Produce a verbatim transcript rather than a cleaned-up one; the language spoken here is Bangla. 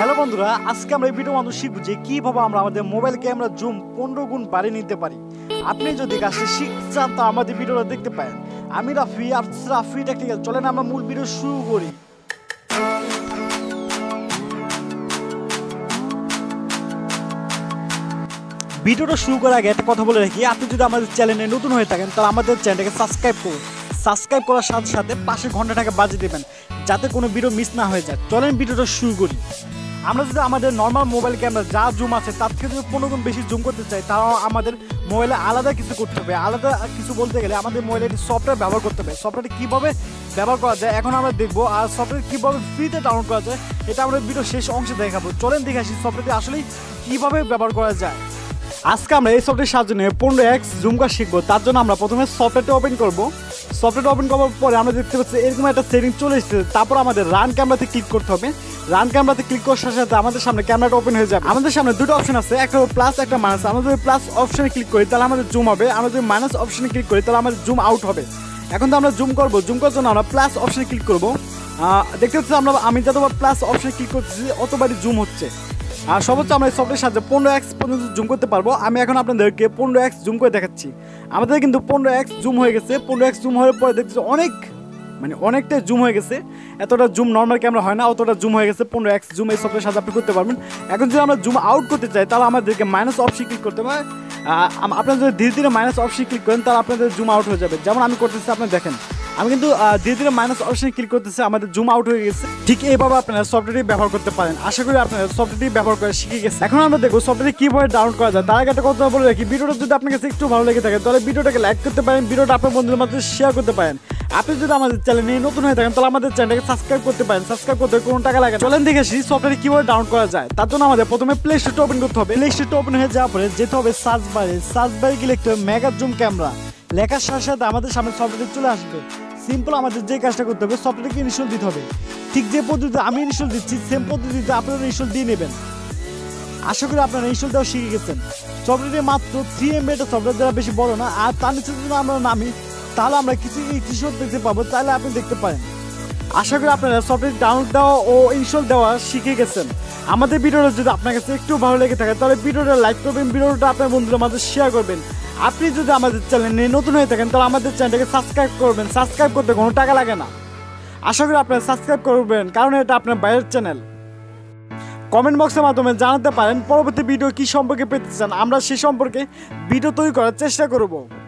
হ্যালো বন্ধুরা, আজকে আমরা এই ভিডিও মাধ্যমে শিখব যে কিভাবে আমরা আমাদের মোবাইল ক্যামেরা জুম পনেরো গুণ বাড়িয়ে নিতে পারি। আপনি যদি কাজটা শিখতে চান তো আমাদের ভিডিওটা দেখতে পারেন। আমি রাফি আর রাফি টেকনিক্যাল, চলেন আমরা মূল ভিডিও শুরু করি। ভিডিওটা শুরু করার আগে একটা কথা বলে রাখি, আপনি যদি আমাদের চ্যানেলে নতুন হয়ে থাকেন তাহলে আমাদের চ্যানেলটাকে সাবস্ক্রাইব করুন। সাবস্ক্রাইব করার সাথে সাথে পাশে ঘন্টাটাকে বাজিয়ে দেবেন যাতে কোনো ভিডিও মিস না হয়ে যায়। চলেন ভিডিওটা শুরু করি। আমরা যদি আমাদের নর্মাল মোবাইল ক্যামেরা যা জুম আছে তার থেকে যদি পনেরো গুণ বেশি জুম করতে চাই তাও আমাদের মোবাইলে আলাদা কিছু করতে হবে। আলাদা কিছু বলতে গেলে আমাদের মোবাইলে একটি সফটওয়্যার ব্যবহার করতে হবে। সফটওয়্যারটি কীভাবে ব্যবহার করা যায় এখন আমরা দেখবো, আর সফটওয়্যার কীভাবে ফ্রিতে ডাউনলোড করা যায় এটা আমরা ভিডিও শেষ অংশে দেখাবো। চলেন দেখে আসি সফটওয়্যারটি আসলে কীভাবে ব্যবহার করা যায়। আজকে আমরা এই সফটওয়্যার সাহায্যে নিয়ে পনেরো এক্স জুম করা শিখবো। তার জন্য আমরা প্রথমে সফটওয়্যারটা ওপেন করবো। সফটওয়্যারটা ওপেন করার পরে আমরা দেখতে পাচ্ছি এরকম একটা সেটিং চলে এসেছে। তারপর আমাদের রান ক্যামেরাতে ক্লিক করতে হবে। রান ক্যামেরাতে ক্লিক করার সাথে সাথে আমাদের সামনে ক্যামেরাটা ওপেন হয়ে যাবে। আমাদের সামনে দুটো অপশন আছে, একটা প্লাস একটা মাইনাস। আমরা যদি প্লাস অপশনে ক্লিক করি তাহলে আমাদের জুম হবে, আমরা যদি মাইনাস অপশনে ক্লিক করি তাহলে আমাদের জুম আউট হবে। এখন তো আমরা জুম করবো, জুম করার জন্য আমরা প্লাস অপশনে ক্লিক করবো। দেখতে পাচ্ছি আমরা আমি যতবার প্লাস অপশনে ক্লিক করতেছি অতবারই জুম হচ্ছে। আর সর্বোচ্চ আমরা এই সফটওয়্যারের সাহায্যে পনেরো এক্স পর্যন্ত জুম করতে পারবো। আমি এখন আপনাদেরকে পনেরো এক্স জুম করে দেখাচ্ছি। আমাদের কিন্তু পনেরো এক্স জুম হয়ে গেছে। পনেরো এক্স জুম হওয়ার পরে দেখতেছি অনেক মানে অনেকটাই জুম হয়ে গেছে। এতটা জুম নর্মাল ক্যামেরা হয় না, অতটা জুম হয়ে গেছে। পনেরো এক্স জুম এই সফটওয়্যারের সাথে আপনি করতে পারবেন। এখন যদি আমরা জুম আউট করতে চাই তাহলে আমাদেরকে মাইনাস অপশন ক্লিক করতে হবে। আপনারা যদি ধীরে ধীরে মাইনাস অপশন ক্লিক করেন তাহলে আপনাদের জুম আউট হয়ে যাবে। যেমন আমি করতেছি, আপনি দেখেন আমি কিন্তু ধীরে ধীরে মাইনাস অপশনে ক্লিক করতেছি, আমাদের জুম আউট হয়ে গেছে। ঠিক এইভাবে আপনারা সফটওয়্যারটি ব্যবহার করতে পারেন। আশা করি আপনারা সফটওয়্যারটি ব্যবহার করে শিখে গেছে। এখন আমরা দেখবো সফটওয়্যারটি কীভাবে ডাউনলোড করা যায়। তার আগে একটা কথা বলে রাখি, ভিডিওটা যদি আপনার কাছে একটু ভালো লেগে থাকে তাহলে ভিডিওটাকে লাইক করতে পারেন, ভিডিওটা আপনার বন্ধুদের মধ্যে শেয়ার করতে পারেন। আপনি যদি আমাদের চ্যানেলে নতুন হয়ে থাকেন তাহলে আমাদের চ্যানেলটাকে সাবস্ক্রাইব করতে পারেন। সাবস্ক্রাইব করতে কোনো টাকা লাগে না। চলেন দেখে আসি সফটওয়্যারটি কীভাবে ডাউনলোড করা যায়। তার জন্য আমাদের প্রথমে প্লে স্টোরটা ওপেন করতে হবে। প্লে স্টোরটা ওপেন হয়ে যাওয়ার পরে যেতে হবে সার্চ বারে। সার্চ বারে গিয়ে লিখতে হবে মেগা জুম ক্যামেরা। লেখার সাথে সাথে আমাদের সামনে সফটওয়্যারটি চলে আসবে। সিম্পল আমাদের যে কাজটা করতে হবে সফটওয়্যারকে ইনস্টল দিতে হবে। ঠিক যে পদ্ধতিতে আমি ইনস্টল দিচ্ছি সেম পদ্ধতিতে আপনারা ইনস্টল দিয়ে নেবেন। আশা করি আপনারা ইনস্টল দেওয়া শিখে গেছেন। সফটওয়্যারটি মাত্র থ্রি এম বি একটা সফটওয়্যার, যারা বেশি বড় না। আর তার নিচে যদি আমরা নামি তাহলে আমরা কিছু কিছু দেখতে পাবো, তাহলে আপনি দেখতে পারেন। আশা করি আপনারা সফটওয়্যার ডাউনলোড দেওয়া ও ইনস্টল দেওয়া শিখে গেছেন। আমাদের ভিডিওটা যদি আপনার কাছে একটু ভালো লেগে থাকে তাহলে ভিডিওটা লাইক করবেন, ভিডিওটা আপনার বন্ধুদের মাঝে শেয়ার করবেন। আপনি যদি আমাদের চ্যানেলে নতুন হয়ে থাকেন তাহলে আমাদের চ্যানেলটাকে সাবস্ক্রাইব করবেন। সাবস্ক্রাইব করতে কোনো টাকা লাগে না। আশা করি আপনারা সাবস্ক্রাইব করবেন, কারণ এটা আপনার বাইরের চ্যানেল। কমেন্ট বক্সের মাধ্যমে জানাতে পারেন পরবর্তী ভিডিও কী সম্পর্কে পেতে চান, আমরা সে সম্পর্কে ভিডিও তৈরি করার চেষ্টা করব।